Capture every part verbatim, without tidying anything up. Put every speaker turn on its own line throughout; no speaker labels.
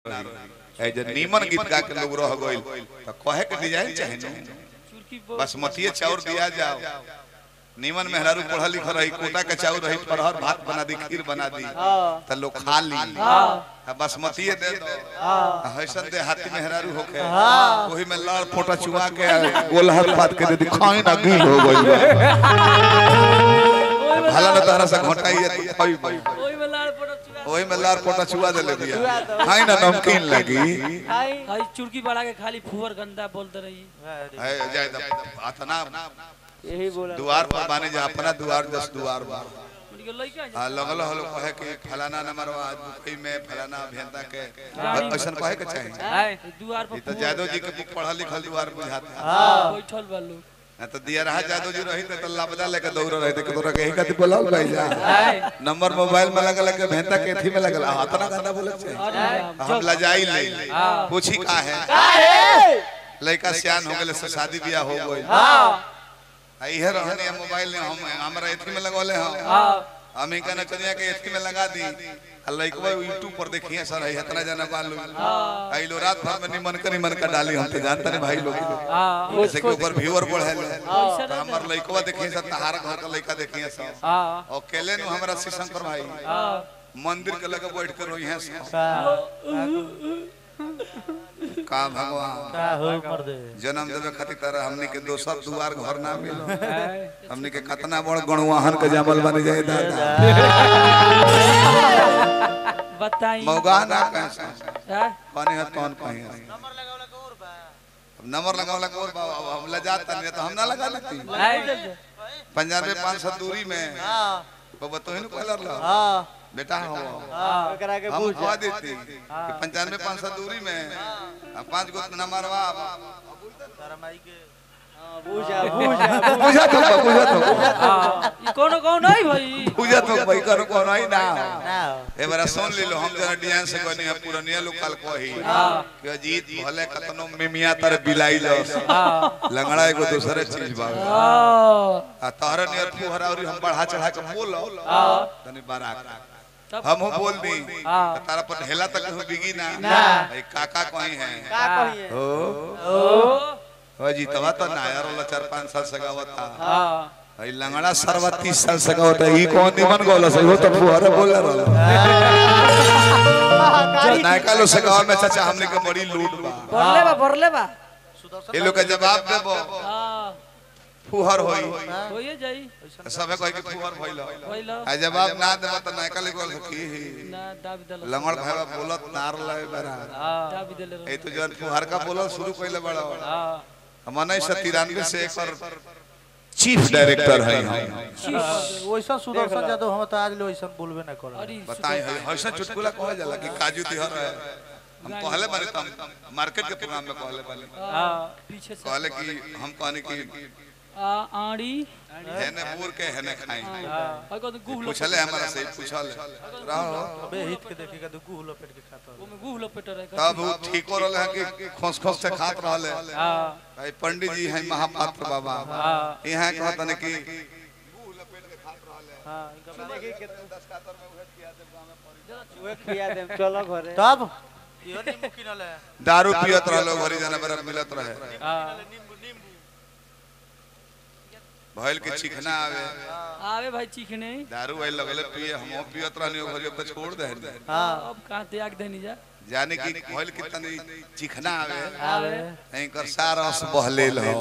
रही ए जे नीमन गीत गा के लोग रह गइल त कहे के डिजाइन चाहे न बासमती चाउर दिया जाओ नीमन मेहरारू पढ़ा लिखा रही कोटा के चाउर रही फरहर भात बना दी खीर बना दी त लोग खा ली बासमती दे दो हसन दे हाथी मेहरारू होके ओही में लाल फोटा चुआ के गोलहर बात के दे खाई ना गील हो गइल भला न तारा से घोटाई है ओही में लाल फोटा चुआ ओही में लाल फोटा चुआ दे ले दिया खाई ना नमकीन लगी
हाय चुड़की बढ़ा के खाली फुवर गंदा बोलते रही
है जाय अतना
यही बोला
द्वार पर बाने जा अपना द्वार दस द्वार बा हां लगल हलो कहे के फलाना नंबरवा दुखई में फलाना अभियंता के ऐसन कहे के चाहिए
द्वार पर
तो जादव जी के पढ़ा लिखल द्वार बुझाता
हां बैठल बा लोग
ना तो दिया रहा जादव जी रही तो लबदा लेके दौड़ रहे थे कि तोरा कहीं कति बोलाओ भाई जा नंबर मोबाइल में लगा लगे भेंता के थी में लगल इतना गाना बोले छे हम लजाई ले पूछी का है का है लड़का सियान हो गेले से शादी ब्याह हो गई हां इहे रहने मोबाइल में हम हमरा एथी में लगौले हम हां हम ही कहना चलिया के एथी में लगा दी लइकवा यूट्यूब पर देखिए सर है इतना जाना बालू आई लो रात भर में निमन कर निमन का डाली हम तो जानते नहीं भाई लोग हां जैसे के ऊपर व्यूअर बढ़े तो हमर लइकवा देखिए सर तहार घर का लइका देखिए सर हां और अकेले नु हमरा श्री शंकर भाई हां मंदिर के लगे बैठ कर रोई हैं का भगवान
का हो मर दे
जन्म देवे खातिर तरह हमनी के दोसर दुआर घर ना मिल हमनी के कितना बड़ गणवाहन के जमल बन जाए दादा
बताई
मौगा ना कैसे पानी है कौन कहीं नंबर लगावला के और बा अब नंबर लगावला के और बा हम ल जाता नहीं तो हम ना लगा लेती पंजाब में पाँच सौ दूरी में हां बाबा तो ही कलर ला हां बेटा हो हां
करा के
पूछ हम देती पंचानवे पाँच सौ दूरी में पांच गो नंबरवा
तारा माई के
पूजा पूजा
पूजा तो पूजा तो
हां ई कोनो कोनो नहीं भाई
पूजा तो भाई करो कोनो ही ना
ना
ए बार सुन ले लो हम जरा डिजाइन से कोनी है पुरानिया लोकल कोही कि अजीत भले कतनो मिमिया तर बिलाई लो लंगड़ा एगो दूसरे चीज बा हां आ तोहर नियर फुहरा और हम बढ़ा चढ़ा के बोलो तनी बाराक हम हो बोल दी तारा पर ढेला तक हो बिगी ना भाई काका कोही है
का कही है
ओ
ओ जी तवा तो नायर वाला चार पाँच साल सगावता हां भाई लंगड़ा सरवा तीस साल सगावता ई कौन निमन गोला से हो तो फुहरा बोल रहल नायका लो सगाव में चाचा हमने के बड़ी लूट बा
भरले बा भरले बा
ये लोग का जवाब देबो
हां
फुहर होई
होइए जाई
सबे कह के फुहर भइल
भइल
आ जवाब ना देबो त नायका ले गोल की
ना दाबी दल
लंगड़ भाई बोलत नार ले बरा
हां दाबी दल
ए तो जन फुहर का बोलो शुरू कइले बड़ा हां हमने से तिरानवे से एक और चीफ डायरेक्टर है
वैसा सुदर्शन यादव हम तो आज लो ऐसा बोलबे ना कर
बताई है ऐसा चुटकुला कहा जाला कि काजू दिहर है हम पहले बारे तो मार्केट के प्रोग्राम में पहले पहले
हां पीछे से
कहले कि हम कहने कि
आ आड़ी
हेने पूर के हेने खाई
हां को गुह
पूछले हमरा से पूछल रहो
अबे हित के देखेगा तो गुह लपेट के खाता
ओ में गुह लपेट रहे
तब वो ठीक हो रहले कि खोस खोस से खात रहले
हां
भाई पंडित जी हैं महापात्र बाबा
हां
यहां कहत ने कि गुह लपेट के खात रहले
हां इनका देखी के दस कातर में उहे किया दे गांव में पड़ी उहे किया दे चलो घरे
तब इहो नींबू किनले
दारू पियत रहलो घरी जाना बरा मिलत रहे
हां
भइल के चिकना आवे
आवे भाई चिकने
दारू भाई लगले पिए हम पियत रहनी घरी तो छोड़ दे
हां अब कहां त्याग देनी जा
जाने की भइल कितनी चिकना आवे
आवे
एकर सारस बहलेल हो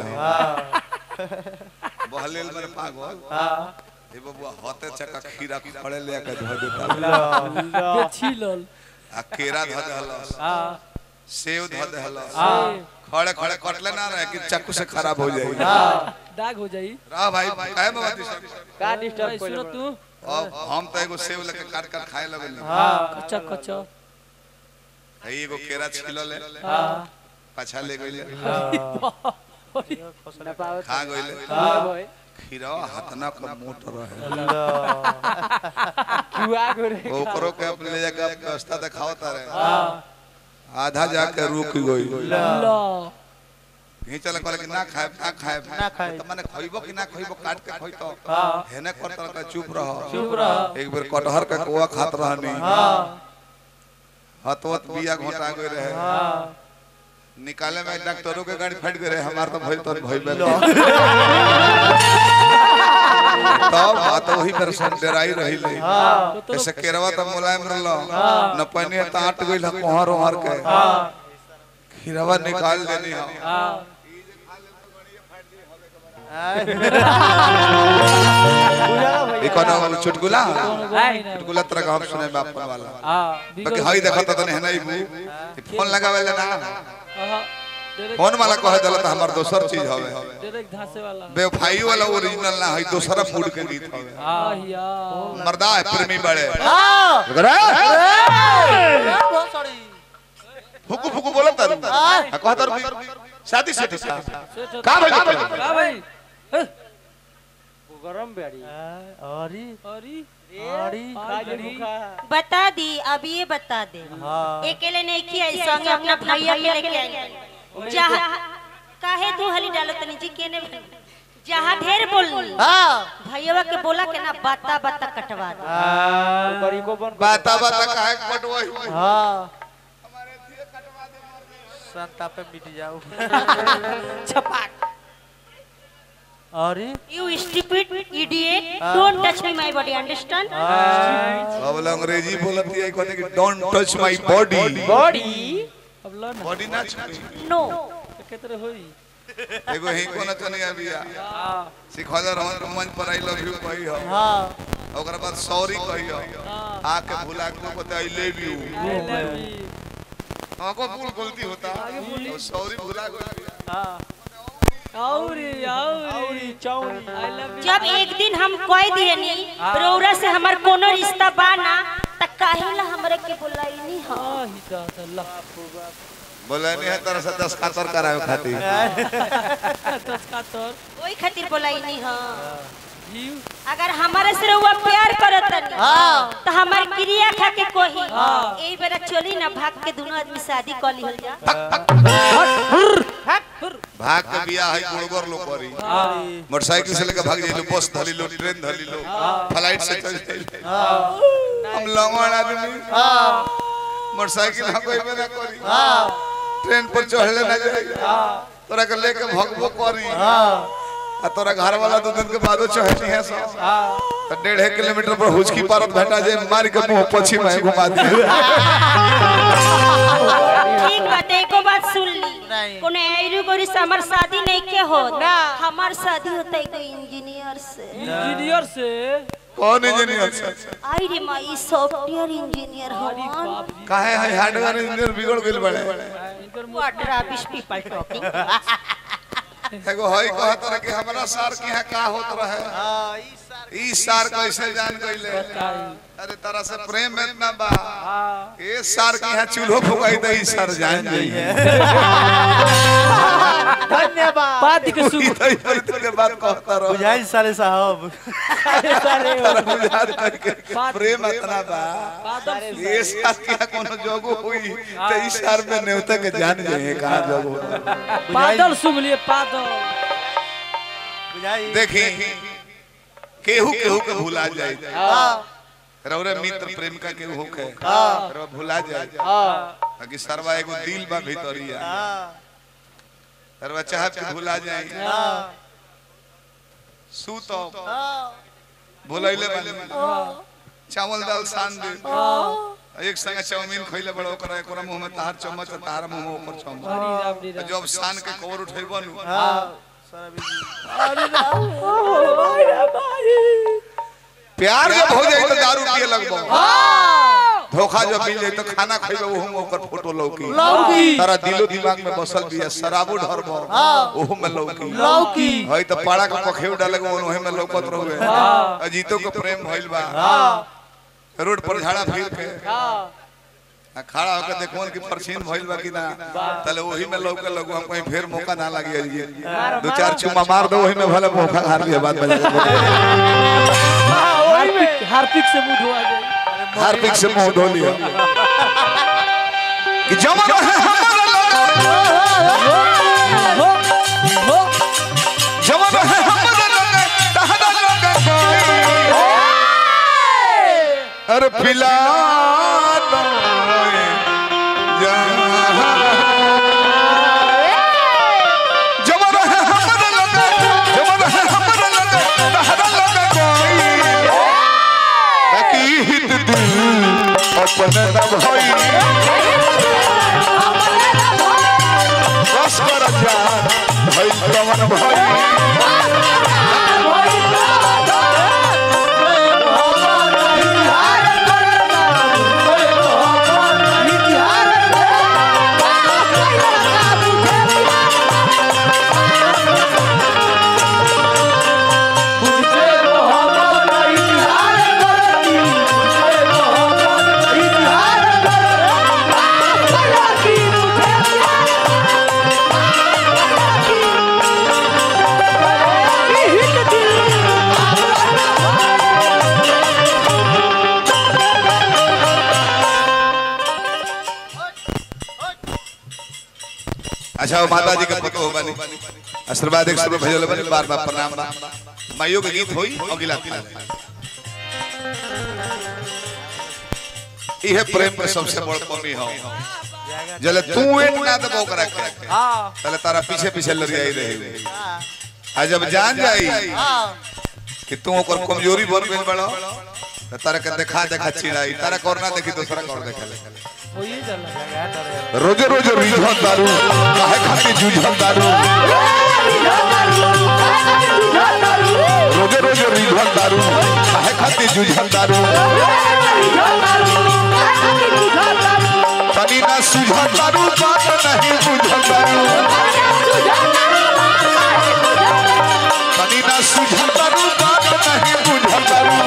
बहलेल में पागल
हां
ए बबुआ होते चका खीरा खड़े ले के धो देता
के छीलल
आ केरा धो देहलस
हां
सेव धो देहलस
हां
खड़े खड़े कटले ना रहे कि चाकू से खराब हो जाए
हां दाग हो जाई
रा भाई काहे में बात
का डिस्टर्ब
सुनो तू
अब हम तो एगो सेव लेके काट काट खाए लगल
हां कच्चा कच्चा
है एगो केरा छिलो ले
हां
पाछा ले गइले
ना पावे
खा गइले
हां भाई
खीरा हतना का मोट रहे
जुआ करे
ओकरो के अपने ले जाके व्यवस्था दिखावता रहे हां आधा जाके रुक गई
ला
ही चल कहले कि ना खाए ना खाए
ना खाए
त माने खइबो कि ना खइबो काट के खइ तो हेने करत रह चुप रह
चुप रह
एक बार कटहर का कोआ खात रहनी
हां
हतवत बिया घोटा गए रहे निकाले में डॉक्टरों के गाड़ी फट गए हमार तो भइल तो भइल तब बात वही दर्शन डराई रही ले ऐसे केरवा तो मुलायम रहलो न पहने ताट गइल कोहर ओहर के खीरवा निकाल देनी हम इकोनो चुटकुला चुटकुला तरह का हम सुने बाप वाला बाकी हई देखत त नहीं नहीं फोन लगावेला ना फोन वाला कहे दला त हमर दोसर चीज हवे
डायरेक्ट धासे वाला
बेवफाई वाला ओरिजिनल ना है दोसरा फूड के गीत हवे
हां यार
मर्दा है प्रेमी बड़े
हां
फुकु फुकु बोलत तारू कहत तारू शादी से का भाई
का भाई
गरम बेड़ी
अरे
अरे
अरे
बता दी अब ये बता दे अकेले नहीं किया संगे अपना भैया के लेके आई जहां काहे तू हली डालो तनी जी केने जहां ढेर बोल
हां
भैया के बोला के ना बाता बाता कटवा दे
करी को बन
बाता बाता काहे कटवाई
हां हमारे थिए कटवा दे संता पे मिट जाओ
छपाक
अरे
You stupid idiot! Don't touch me, my body. Understand?
अब अंग्रेजी बोलती है कहते कि don't touch my body
body
अब लो ना
बॉडी ना छुई
No.
केतरे होई
एगो ही कोना चनी अबिया सिखवाला रहन मंच पर आई लव यू कही हो
हां
ओकरा बाद सॉरी कही हो आके भुला के कहते I love you
I love you
हमको भूल गलती होता सॉरी भुला गई
हां औरी औरी
चौड़ी
आई लव यू
जब एक दिन हम कह दिए नी रौरा से हमार कोनो रिश्ता बाना त काहे ला हमरे के बुलाई नी हां
ही दाद अल्लाह
बोले नहीं है तरह से दस खातर करावे खातिर
दस का तोर
ओई खातिर बुलाई नी हां
जीव
अगर हमारे से रउआ प्यार करत नी
हां
त हमार क्रिया खा के कोही एई बेरा चली ना भाग के दोनों आदमी शादी कर ली जा
भाग के बिया है गुड़गोर लो करी मोटरसाइकिल से लेकर भाग जाइलो बस धली लो ट्रेन धली लो फ्लाइट से चल जाइलो हम लंगड़ आदमी मोटरसाइकिल हम कोई में ना करी ट्रेन पर चढ़ले ना जाई तोरा के लेके भगबो करी आ तोरा घर वाला दो दिन के बाद चढ़नी है सब तो डेढ़ किलोमीटर पर हुचकी पारत भेटा जे मार के मुंह पछी में घुमा दे
ठीक बात एको बात सुन ली कोनो एरू गोरी से हमार शादी नहीं के हो ना हमार शादी होता है कोई इंजीनियर से
इंजीनियर से
कौन इंजीनियर से
आई रे माई सॉफ्टवेयर इंजीनियर हो
काहे है हार्डवेयर इंजीनियर बिगड़ गेल बड़े
व्हाट रबिश पीपल टॉकिंग
एगो हई कहत रहे कि हमरा सार के यहां का होत रहे
हां
ई सार कैसे जान गइले अरे तारा से प्रेम में इतना बा ए सार के यहां चूल्हो फुकाई दे ई सार जान जाई है
धन्यवाद
बात के सुन
इतने बात कहता रहो
बुझाई साले साहब
सारे
बुझात करके प्रेम इतना बा
बादल
ए सार के यहां कोनो जोगो हुई तो ई सार में नेवता के जान जाए कहां जोगो
बादल सुन लिए बादल
बुझाई
देखी केहू केहू के भुला जाए
हां
रौरे मित्र प्रेमिका के होके
हां
रो भुला जाए
हां
बाकी सरवा एगो दिल बा भीतरिया
हां
सरवा चाहत के भुला जाए
हां
सूतो
हां
भुलाइले बानी चावल दाल सान दे एक संग चाउमीन खइले बड़ ओकरा एकरा मुंह में तार चम्मच तार मुंह में ऊपर चम्मच
हरी राम दी राम
जब सान के कवर उठेबन
हां सारा बिजी
प्यार जब हो जाए तो दारू पिए लगबो धोखा जब मिल जाए तो खाना खइबे ओहू में ओकर फोटो लौकी
लौकी
तारा दिलो दिमाग में बसल बिया शराबो ढरबो ओहू में लौकी
लौकी
हई तो पाड़ा के पखेव डाले ओहे में लौकत रहुए अजीतो को प्रेम भइल बा रोड पर झाड़ा फिर के खड़ा होकर देखोन कि परछीन भइल बा कि ना तले ओही में लौके लगो हम कहीं फिर मौका ना लगी है दो चार चुम्मा मार दो ओही में भले मौका हार लिया बात बजा
हार्पिक हार्पिक से मुंह धोआ जाए
हार्पिक से मुंह धो लिया कि जमन है हमारा
हो हो
जमन है हमारा तहदा लोग अरे पिला जब रहे हमरा लगे जब रहे हमरा लगे तहरा लगे कोई बाकी हित दिल अपने न भाई बस कर जान भाई कवन भाई अच्छा वो माता जी का पतो हो बनी आशीर्वाद एक सुबह भेजल बनी बार बार प्रणाम माइयों के गीत होई अगला इहे प्रेम के सबसे बड़ कमी हो जले तू वेट ना दबो करा के हां तले तारा पीछे पीछे लड़ियाई रही आ जब जान जाई कि तू ओकर कमजोरी बन गइल बड़ो त तारा के देखा देखा चिड़ाई तारा करना देखी दूसरा कर देखेले रोजे रोजे रिझन दारू काहे खाती जुझन दारू रोजे रोजे रिझन दारू काहे खाती जुझन दारू तनी ना सुझन दारू बात नहीं बुझन दारू तनी ना सुझन दारू बात नहीं बुझन दारू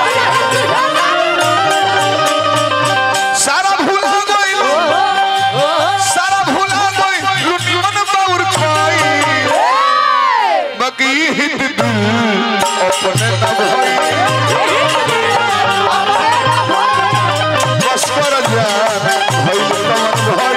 सारा भूल हो गई सारा भूल हो गई लुटियन बाउर खाई बाकी हित दिल अपने न भाई बस कर जान भाई कवन भाई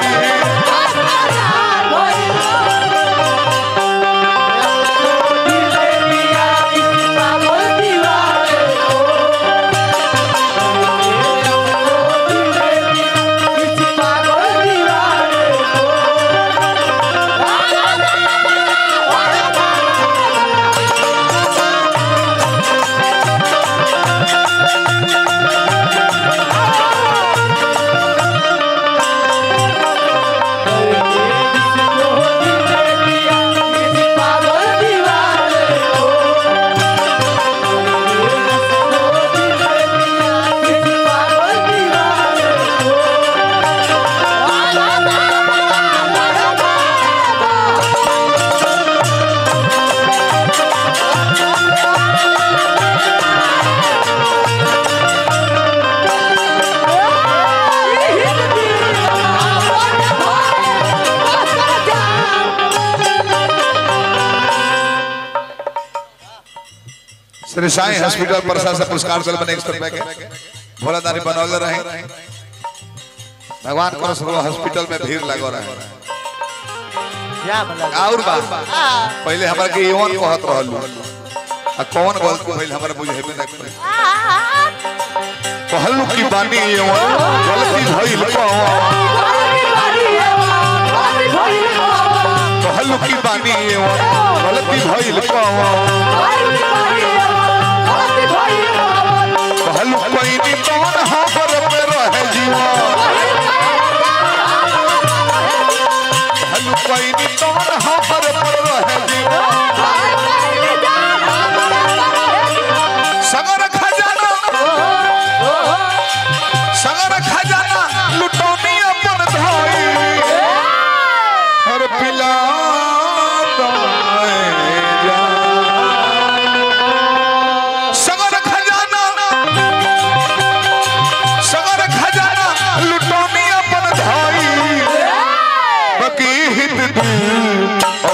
श्री साईं हॉस्पिटल प्रशासन पुरस्कार चल बने एक सौ रुपए के भोलादारी बनौले रहे भगवान को सब हॉस्पिटल में भीड़ लगो रहे और बात पहले हमरा के यौन कहत रहलू आ कौन गलती भइल हमरा बुझेबे न करे कहलू की बानी यौन गलती भइल कहलू की बानी यौन गलती भइल कहलू कोई नी कौन हमर पे रहे जीवा कहलू कोई नी कौन हमर पे रहे जीवा सगर खजाना सगर खजाना लुटौनी अपन धाई हर पिला हित दिल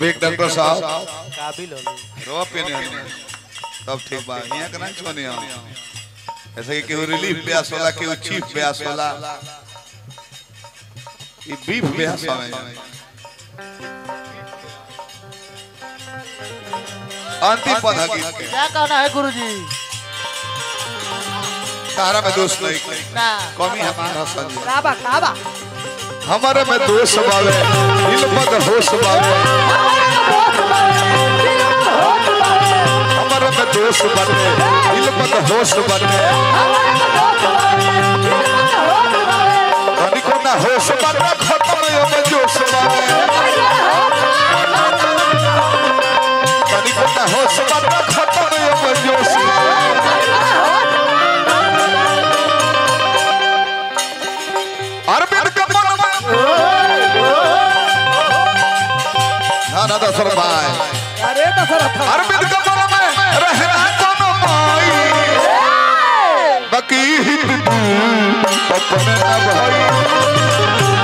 देख डॉक्टर साहब
काबिल हो
रो पीने तब ठीक बा यहाँ का नहीं छोने ऐसे कि केहू रिलीफ ब्यास होला केहू चीफ ब्यास होला ये बीफ ब्यास है अंतिम पद है गीत के
क्या कहना है गुरुजी
तारा में दोष नहीं
ना
कमी हमारा संजय
काबा काबा
हमारे में दोष बावे दिल पद होश बावे हमारे में दोष बने दिल पद होश बने तनिको ना होश बने खत्म यो में जोश बावे तनिको ना होश बने खत्म यो में जोश अरविंद का मन ना दशरथ भाई
अरे दशरथ
अरविंद का मन में रहना कोनो माई बाकी हित तू अपने न भाई